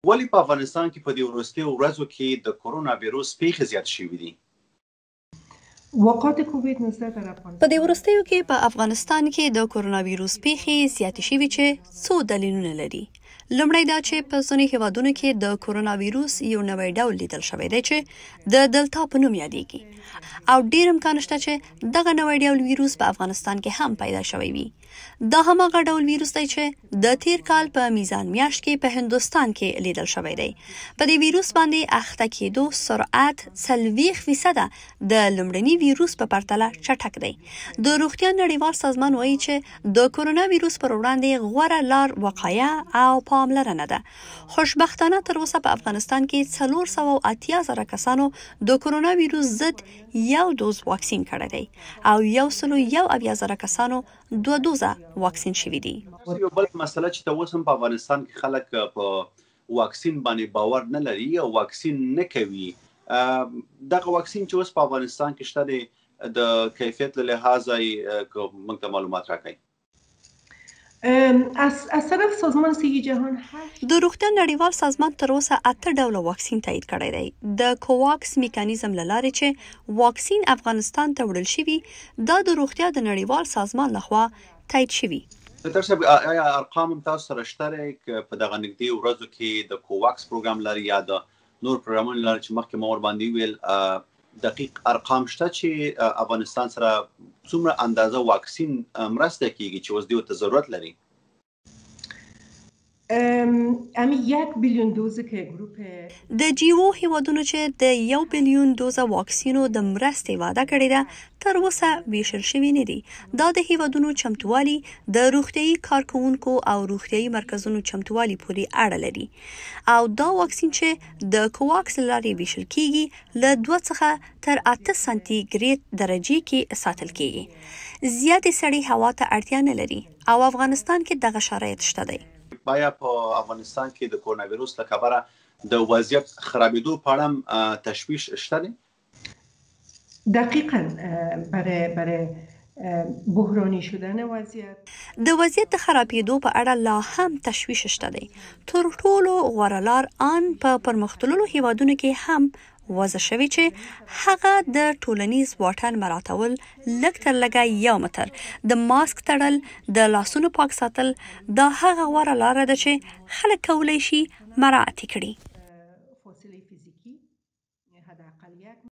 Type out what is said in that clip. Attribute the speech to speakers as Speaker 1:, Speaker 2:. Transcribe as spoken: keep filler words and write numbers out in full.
Speaker 1: ولې په افغانستان کې په دې وروستیو ورځو کې د کرونا ویروس پیښې زیات شوي دي؟
Speaker 2: وقایع کووید نوزده در افغانستان
Speaker 3: په دې وروستیو کې په افغانستان کې د کروناویروس پیښې زیاتې شوي چې څو دلیلونه لري. لومړی دا چې په ځینو هیوادونو کې د کروناویروس یو نوی ډول لیدل شوی دی چې د دلتا په نوم یادیږي او ډېر امکان شته چې دغه نوی ډول ویروس په افغانستان کې هم پیدا شوی وي. دا هماغه ډول ویروس دی چې د تیر کال په میزان میاشت کې په هندوستان کې لیدل شوی دی. په دې ویروس باندې اخته کېدو سرعت څلوېښت فیصده د لومړني ویروس په پرتله چټک دی. د روغتیا نړیوال سازمان وایي چې د کرونا ویروس پر وړاندې غوره لار وقایه او پاملرنه ده. خوشبختانه تر اوسه په افغانستان کې څلور سوه اتیا زره کسانو د کرونا ویروس ضد یو دوز واکسین کړی دی او یو سلو یو اویا زره کسانو دوه دوزه واکسین شوي دي.
Speaker 1: یو بل مسله چې ته اوس هم په افغانستان کې خلک په واکسین باندې باور نه لري او واکسین نه کوي. دغه واکسین چې اوس په افغانستان کې شته دی د کیفیت له لحاظه موږ ته معلومات راکړئ.
Speaker 2: از از طرف سازمان صحی جهان
Speaker 3: د روغتیا نړیوال سازمان تر اوسه اته ډوله واکسین تایید کړی دی. د کوواکس میکانیزم له لارې چې واکسین افغانستان ته وړل شوي دا د روغتیا د نړیوال سازمان لخوا تایید شوي.
Speaker 1: ډاکټر صاحب آیا ارقام هم تاسو سره شته په دغه نږدې ورځو کې د کوواکس پروګرام لري یا د نور پروګرامونو لري چې مخکې ما ورباندې ویل دقیق ارقام شته چې افغانستان سره څومره اندازه واکسین مرسته کیږي چې اوس دې ته ضرورت لري؟
Speaker 2: امی یک بیلیون دوزه که گروپ
Speaker 3: د جیو هیوادونو چې د یو بیلیون دوزه واکسینو د مرستې وعده کړې ده تر اوسه ویشل شوي نه دي. دا د هیوادونو چمتووالي د روغتیایي کارکوونکو او روغتیایي مرکزونو چمتووالي پورې اړه لري او دا واکسین چې د کوواکس له لارې ویشل کیږي له دوه څخه تر اته سانتي ګریډ درجې کې ساتل کیږي. زیاتې سړې هوا ته اړتیا نه لري او افغانستان کې دغه شرایط شته دی.
Speaker 1: آیا په افغانستان کې د کرونا ویروس له کبله د وضعیت خرابېدو په اړه تشویش شته دی؟
Speaker 2: دقیقاً برای برای بحرانی شدن وضعیت
Speaker 3: د وضعیت د خرابېدو په اړه لا هم تشویش شته دی. تر ټولو غوره لار ان په پرمختللو هیوادونو کې هم وضع شوی چې هغه د ټولنیز واټن مراعاتول لږ تر لږه یو متر د ماسک تړل د لاسونو پاک ساتل دا هغه غوره لاره ده چې خلک کولی شي مراعات کړي.